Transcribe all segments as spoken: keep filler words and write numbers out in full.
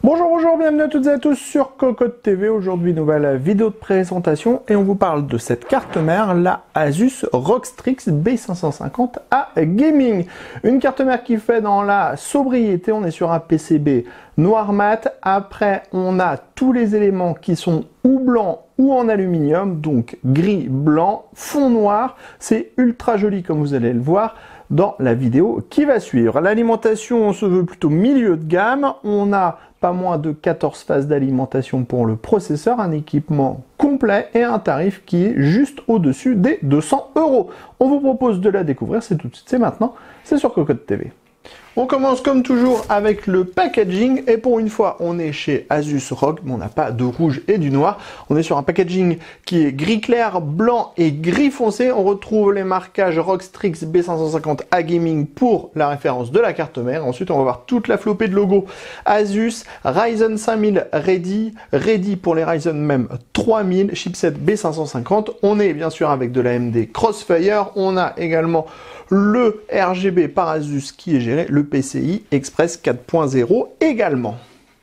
Bonjour, bonjour, bienvenue à toutes et à tous sur Cocotte T V. Aujourd'hui, nouvelle vidéo de présentation et on vous parle de cette carte mère, la Asus R O G Strix B cinq cent cinquante A Gaming. Une carte mère qui fait dans la sobriété, on est sur un P C B noir mat. Après, on a tous les éléments qui sont ou blancs ou en aluminium, donc gris, blanc, fond noir. C'est ultra joli comme vous allez le voir dans la vidéo qui va suivre. L'alimentation se veut plutôt milieu de gamme. On a pas moins de quatorze phases d'alimentation pour le processeur, un équipement complet et un tarif qui est juste au-dessus des deux cents euros. On vous propose de la découvrir, c'est tout de suite, c'est maintenant, c'est sur Cocotte T V. On commence comme toujours avec le packaging et pour une fois on est chez Asus R O G, mais on n'a pas de rouge et du noir. On est sur un packaging qui est gris clair, blanc et gris foncé. On retrouve les marquages R O G Strix B cinq cent cinquante A Gaming pour la référence de la carte mère. Ensuite on va voir toute la flopée de logos Asus, Ryzen cinq mille Ready, Ready pour les Ryzen même trois mille, chipset B cinq cent cinquante. On est bien sûr avec de l'A M D Crossfire. On a également le R G B par Asus qui est géré, le P C I Express quatre point zéro également.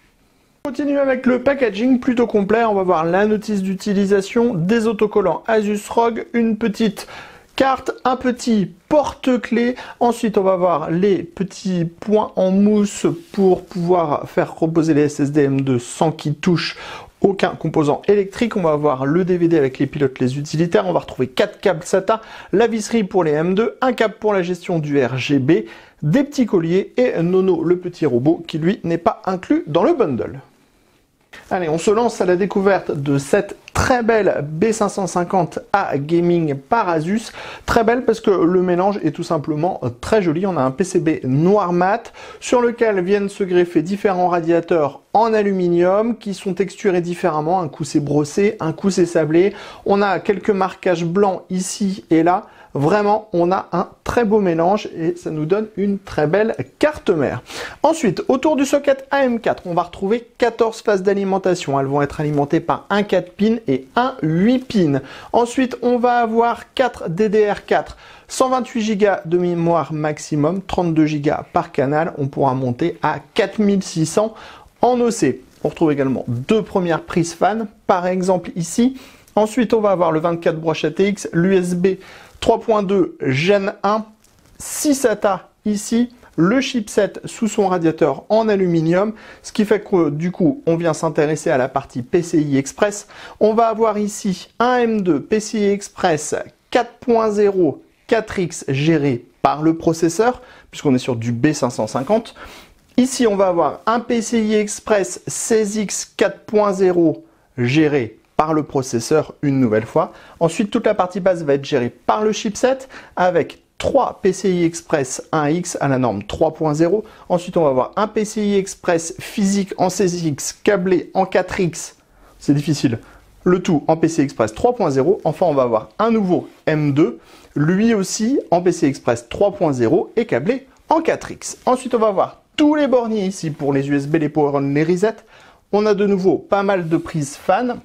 On continue avec le packaging plutôt complet. On va voir la notice d'utilisation, des autocollants Asus R O G, une petite carte, un petit porte-clés. Ensuite, on va voir les petits points en mousse pour pouvoir faire reposer les S S D M deux sans qu'ils touchent aucun composant électrique. On va avoir le D V D avec les pilotes, les utilitaires. On va retrouver quatre câbles SATA, la visserie pour les M deux, un câble pour la gestion du R G B, des petits colliers et Nono, le petit robot qui lui n'est pas inclus dans le bundle. Allez, on se lance à la découverte de cette très belle B cinq cent cinquante A Gaming par Asus. Très belle parce que le mélange est tout simplement très joli. On a un P C B noir mat sur lequel viennent se greffer différents radiateurs en aluminium qui sont texturés différemment. Un coup c'est brossé, un coup c'est sablé. On a quelques marquages blancs ici et là. Vraiment, on a un très beau mélange et ça nous donne une très belle carte mère. Ensuite, autour du socket A M quatre, on va retrouver quatorze phases d'alimentation. Elles vont être alimentées par un quatre pins et un huit pins. Ensuite, on va avoir quatre D D R quatre, cent vingt-huit giga de mémoire maximum, trente-deux giga par canal. On pourra monter à quatre mille six cents en O C. On retrouve également deux premières prises fan, par exemple ici. Ensuite, on va avoir le vingt-quatre broche A T X, l'U S B trois point deux Gen un, six SATA ici, le chipset sous son radiateur en aluminium, ce qui fait que du coup on vient s'intéresser à la partie P C I Express. On va avoir ici un M deux P C I Express quatre point zéro quatre X géré par le processeur, puisqu'on est sur du B cinq cent cinquante. Ici on va avoir un P C I Express seize X quatre point zéro géré par le processeur une nouvelle fois. Ensuite, toute la partie base va être gérée par le chipset avec trois P C I Express un X à la norme trois point zéro. Ensuite, on va avoir un P C I Express physique en seize X câblé en quatre X. C'est difficile. Le tout en P C I Express trois point zéro. Enfin, on va avoir un nouveau M deux, lui aussi en P C I Express trois point zéro et câblé en quatre X. Ensuite, on va avoir tous les borniers ici pour les U S B, les power on, les reset. On a de nouveau pas mal de prises fan.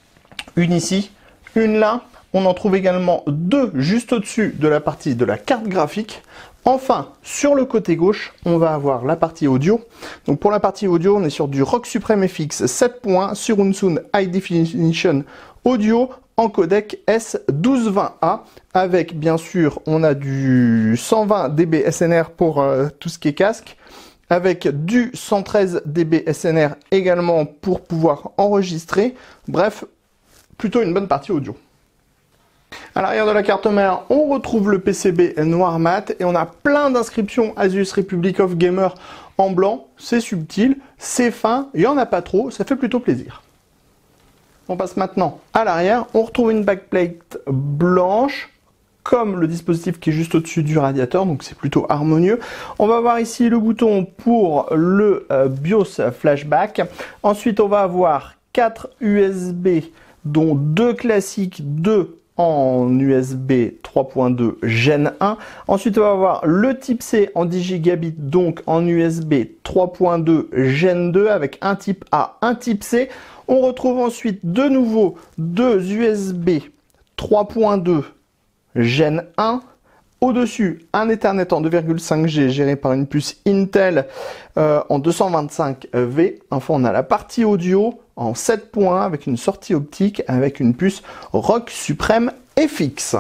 Une ici, une là. On en trouve également deux juste au-dessus de la partie de la carte graphique. Enfin, sur le côté gauche, on va avoir la partie audio. Donc pour la partie audio, on est sur du R O G Supreme F X sept points sur une Sound High Definition Audio en codec S douze vingt A. Avec bien sûr, on a du cent vingt décibels S N R pour euh, tout ce qui est casque. Avec du cent treize décibels S N R également pour pouvoir enregistrer. Bref, plutôt une bonne partie audio. À l'arrière de la carte mère, on retrouve le P C B noir mat et on a plein d'inscriptions Asus Republic of Gamer en blanc. C'est subtil, c'est fin, il n'y en a pas trop, ça fait plutôt plaisir. On passe maintenant à l'arrière, on retrouve une backplate blanche comme le dispositif qui est juste au-dessus du radiateur, donc c'est plutôt harmonieux. On va voir ici le bouton pour le euh, BIOS flashback. Ensuite, on va avoir quatre U S B dont deux classiques, deux en U S B trois point deux Gen un. Ensuite, on va avoir le type C en dix gigabits, donc en U S B trois point deux Gen deux avec un type A, un type C. On retrouve ensuite de nouveau deux U S B trois point deux Gen un, Au-dessus, un Ethernet en deux virgule cinq G géré par une puce Intel euh, en deux cent vingt-cinq V. Enfin, on a la partie audio en sept point un avec une sortie optique avec une puce R O G Supreme F X.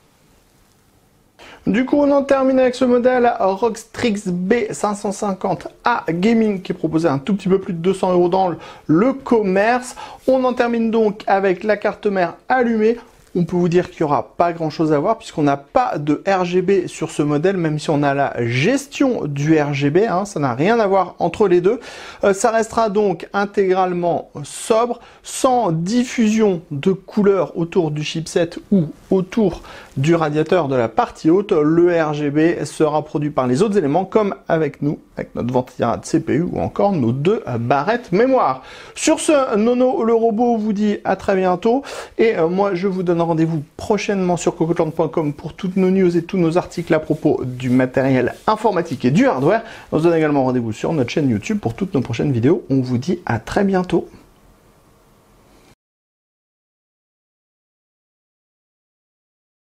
Du coup, on en termine avec ce modèle Rockstrix B cinq cent cinquante A Gaming qui est proposé un tout petit peu plus de deux cents euros dans le commerce. On en termine donc avec la carte mère allumée. On peut vous dire qu'il n'y aura pas grand chose à voir puisqu'on n'a pas de R G B sur ce modèle, même si on a la gestion du R G B, hein, ça n'a rien à voir entre les deux. Euh, ça restera donc intégralement sobre, sans diffusion de couleurs autour du chipset ou autour du radiateur de la partie haute. Le R G B sera produit par les autres éléments comme avec nous, avec notre ventiligratte C P U ou encore nos deux barrettes mémoire. Sur ce, Nono le robot vous dit à très bientôt et euh, moi je vous donne rendez-vous prochainement sur cocoland point com pour toutes nos news et tous nos articles à propos du matériel informatique et du hardware. On se donne également rendez-vous sur notre chaîne YouTube pour toutes nos prochaines vidéos. On vous dit à très bientôt.